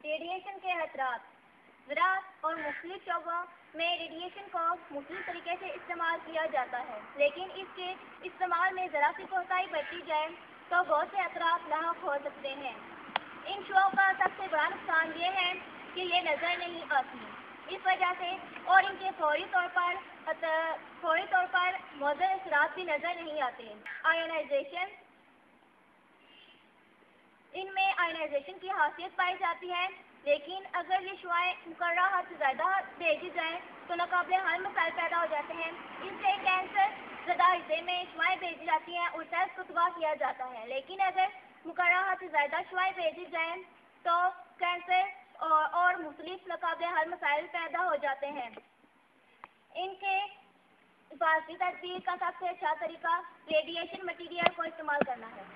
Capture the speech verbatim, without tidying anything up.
Radiation کے خطرات۔ زراعت اور مختلف شعبوں میں ریڈیشن کو مختلف طریقے سے استعمال کیا جاتا ہے، لیکن اس کے استعمال میں ذرا سی کوتاہی برتی جائے تو بہت سے اثرات لاحق ہو سکتے ہیں۔ ان شعوں کا سب سے بڑا نقصان یہ ہے کہ یہ نظر نہیں آتی، اس وجہ سے اور ان کے فوری طور پر فوری طور پر مؤثر اثرات بھی نظر نہیں آتے۔ آئونائزیشن، ان میں آئونائزیشن کی حیثیت پائی جاتی ہے، لیکن اگر یہ شعاعیں مقررہ حد سے زیادہ بھیجی جائیں تو ناقابل حل مسائل پیدا ہو جاتے ہیں۔ ان سے کینسر زدہ حصے میں شعاعیں بھیجی جاتی ہیں اور سیلز کو تباہ کیا جاتا ہے، لیکن اگر مقررہ حد سے زیادہ شعاعیں بھیجی جائیں تو کینسر اور مختلف ناقابل حل مسائل پیدا ہو جاتے ہیں۔ ان کے حفاظتی تدبیر کا سب سے اچھا طریقہ ریڈیشن مٹیریل کو استعمال کرنا ہے۔